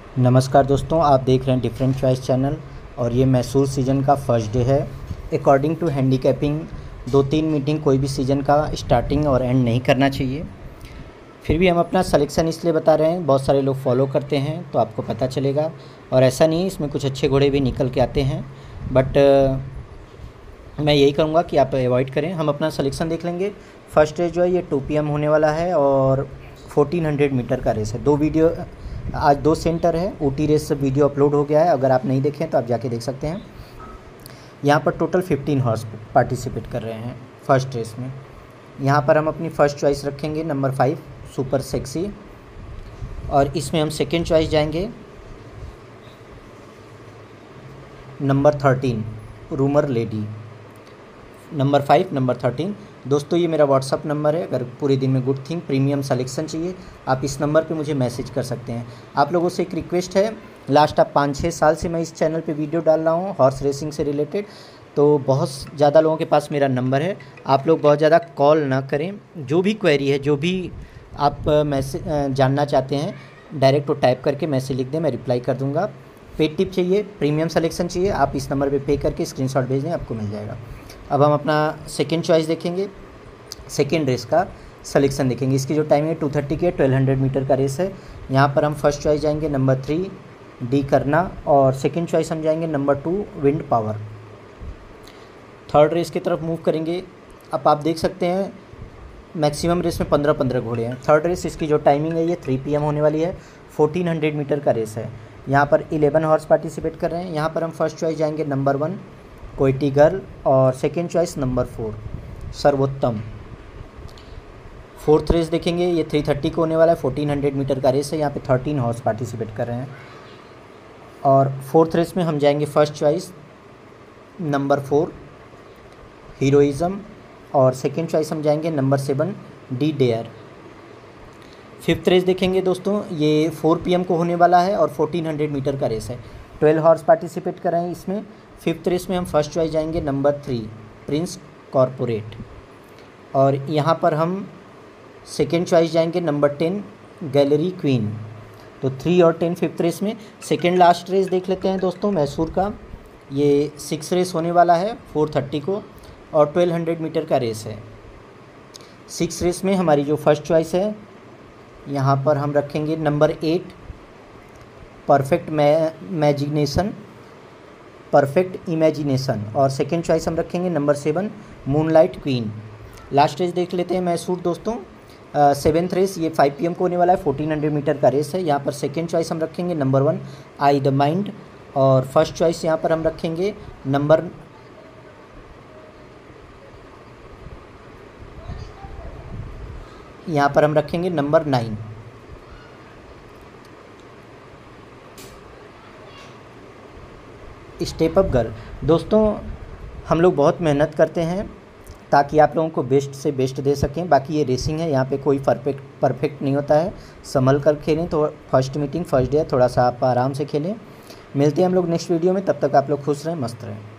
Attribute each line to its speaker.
Speaker 1: नमस्कार दोस्तों, आप देख रहे हैं डिफरेंट चॉइस चैनल और ये मैसूर सीज़न का फर्स्ट डे है। अकॉर्डिंग टू हैंडीकैपिंग 2-3 मीटिंग कोई भी सीज़न का स्टार्टिंग और एंड नहीं करना चाहिए। फिर भी हम अपना सिलेक्शन इसलिए बता रहे हैं, बहुत सारे लोग फॉलो करते हैं तो आपको पता चलेगा। और ऐसा नहीं, इसमें कुछ अच्छे घोड़े भी निकल के आते हैं, बट मैं यही कहूँगा कि आप अवॉइड करें। हम अपना सिलेक्शन देख लेंगे। फर्स्ट डे जो है ये 2 PM होने वाला है और 1400 मीटर का रेस है। आज 2 सेंटर है। ऊटी रेस वीडियो अपलोड हो गया है, अगर आप नहीं देखें तो आप जाके देख सकते हैं। यहाँ पर टोटल 15 हॉर्स पार्टिसिपेट कर रहे हैं फर्स्ट रेस में। यहाँ पर हम अपनी फ़र्स्ट चॉइस रखेंगे नंबर 5 सुपर सेक्सी, और इसमें हम सेकेंड चॉइस जाएंगे number 13 rumour lady. Number 5 number 13 दोस्तों, ये मेरा व्हाट्सअप नंबर है। अगर पूरे दिन में गुड थिंग प्रीमियम सिलेक्शन चाहिए, आप इस नंबर पे मुझे मैसेज कर सकते हैं। आप लोगों से एक रिक्वेस्ट है, लास्ट 5-6 साल से मैं इस चैनल पे वीडियो डाल रहा हूँ हॉर्स रेसिंग से रिलेटेड, तो बहुत ज़्यादा लोगों के पास मेरा नंबर है। आप लोग बहुत ज़्यादा कॉल ना करें। जो भी क्वेरी है, जो भी आप मैसेज जानना चाहते हैं, डायरेक्ट वो टाइप करके मैसेज लिख दें, मैं रिप्लाई कर दूँगा। पेड टिप चाहिए, प्रीमियम सिलेक्शन चाहिए, आप इस नंबर पे पे करके स्क्रीनशॉट भेज दें, आपको मिल जाएगा। अब हम अपना सेकेंड चॉइस देखेंगे, सेकेंड रेस का सिलेक्शन देखेंगे। इसकी जो टाइमिंग है 2:30 की है, 1200 मीटर का रेस है। यहाँ पर हम फर्स्ट चॉइस जाएंगे नंबर 3 डी करना, और सेकेंड चॉइस हम जाएंगे number 2 wind power. Third race की तरफ मूव करेंगे। अब आप देख सकते हैं मैक्सिमम रेस में 15-15 घोड़े हैं। थर्ड रेस, इसकी जो टाइमिंग है ये 3 PM होने वाली है। 1400 मीटर का रेस है। यहाँ पर 11 हॉर्स पार्टिसिपेट कर रहे हैं। यहाँ पर हम फर्स्ट चॉइस जाएंगे नंबर 1 कोयटी गर्ल, और सेकेंड चॉइस नंबर 4 सर्वोत्तम। फोर्थ रेस देखेंगे, ये 3:30 को होने वाला है। 1400 मीटर का रेस है। यहाँ पे 13 हॉर्स पार्टिसिपेट कर रहे हैं। और फोर्थ रेस में हम जाएंगे फर्स्ट चॉइस नंबर 4 हीरोइज़म, और सेकेंड चॉइस हम जाएंगे number 7 the dare. Fifth race देखेंगे दोस्तों, ये 4 PM को होने वाला है और 1400 मीटर का रेस है। 12 हॉर्स पार्टिसिपेट कर रहे हैं इसमें। फिफ्थ रेस में हम फर्स्ट चॉइस जाएंगे नंबर 3 प्रिंस कॉरपोरेट, और यहाँ पर हम सेकेंड चॉइस जाएंगे नंबर 10 गैलरी क्वीन। तो 3 और 10 फिफ्थ रेस में। सेकेंड लास्ट रेस देख लेते हैं दोस्तों मैसूर का। ये 6 रेस होने वाला है 4:30 को, और 1200 मीटर का रेस है। 6 रेस में हमारी जो फर्स्ट चॉइस है, यहाँ पर हम रखेंगे नंबर 8 परफेक्ट इमेजिनेशन, और सेकेंड चॉइस हम रखेंगे number 7 moonlight queen. Last race देख लेते हैं मैसूर दोस्तों। 7th रेस, ये 5 PM को होने वाला है। 1400 मीटर का रेस है। यहाँ पर सेकेंड चॉइस हम रखेंगे नंबर 1 आई द माइंड, और फर्स्ट चॉइस यहाँ पर हम रखेंगे नंबर यहाँ पर हम रखेंगे नंबर 9 स्टेप अप गर्ल। दोस्तों, हम लोग बहुत मेहनत करते हैं ताकि आप लोगों को बेस्ट से बेस्ट दे सकें। बाकी ये रेसिंग है, यहाँ पे कोई परफेक्ट नहीं होता है। संभल कर खेलें। तो फर्स्ट मीटिंग फर्स्ट डे, थोड़ा सा आप आराम से खेलें। मिलते हैं हम लोग नेक्स्ट वीडियो में। तब तक आप लोग खुश रहें, मस्त रहें।